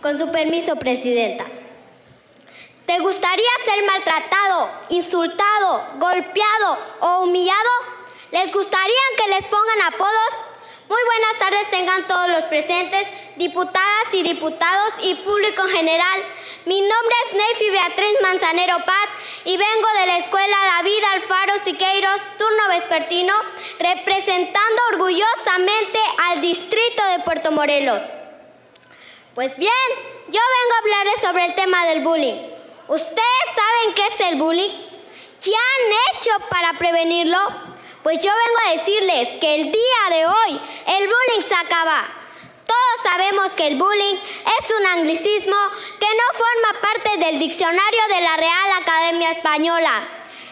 Con su permiso, presidenta. ¿Te gustaría ser maltratado, insultado, golpeado o humillado? ¿Les gustaría que les pongan apodos? Muy buenas tardes tengan todos los presentes, diputadas y diputados y público en general. Mi nombre es Neyfi Beatriz Manzanero Pat y vengo de la Escuela David Alfaro Siqueiros, turno vespertino, representando orgullosamente al distrito de Puerto Morelos. Pues bien, yo vengo a hablarles sobre el tema del bullying. ¿Ustedes saben qué es el bullying? ¿Qué han hecho para prevenirlo? Pues yo vengo a decirles que el día de hoy el bullying se acaba. Todos sabemos que el bullying es un anglicismo que no forma parte del diccionario de la Real Academia Española.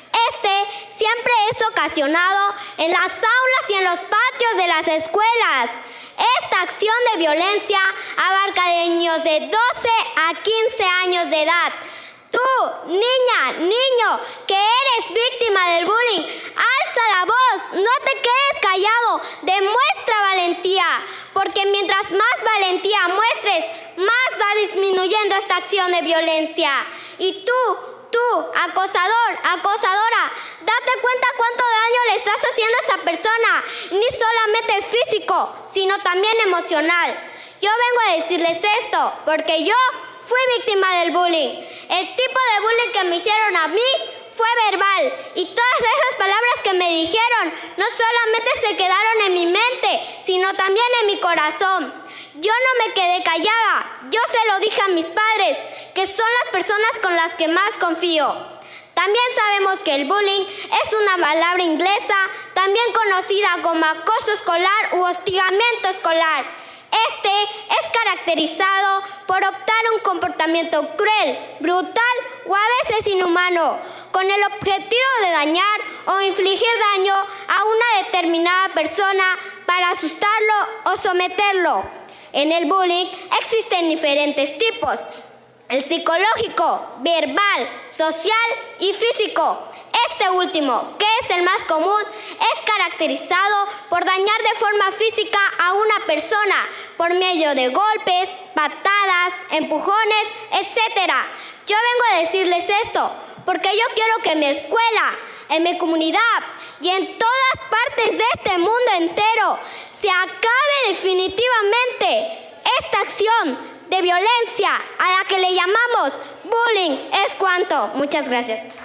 Este siempre es ocasionado en las aulas y en los patios de las escuelas. Esta acción de violencia abarca de niños de 12 a 15 años de edad. Tú, niña, niño, que eres víctima del bullying, alza la voz, no te quedes callado, demuestra valentía, porque mientras más valentía muestres, más va disminuyendo esta acción de violencia. Y tú, acosador, acosadora, date cuenta cuánto daño le estás haciendo a esa persona, ni solamente físico, sino también emocional. Yo vengo a decirles esto, porque yo fui víctima del bullying. El tipo de bullying que me hicieron a mí fue verbal y todas esas palabras que me dijeron no solamente se quedaron en mi mente, sino también en mi corazón. Yo no me quedé callada, yo se lo dije a mis padres, que son las personas con las que más confío. También sabemos que el bullying es una palabra inglesa, también conocida como acoso escolar u hostigamiento escolar. Este es caracterizado por optar un comportamiento cruel, brutal o a veces inhumano, con el objetivo de dañar o infligir daño a una determinada persona para asustarlo o someterlo. En el bullying existen diferentes tipos: el psicológico, verbal, social y físico. Este último, que es el más común, es caracterizado por dañar de forma física a una persona por medio de golpes, patadas, empujones, etc. Yo vengo a decirles esto porque yo quiero que en mi escuela, en mi comunidad y en todas partes de este mundo entero se acabe definitivamente esta acción de violencia a la que le llamamos bullying. Es cuanto. Muchas gracias.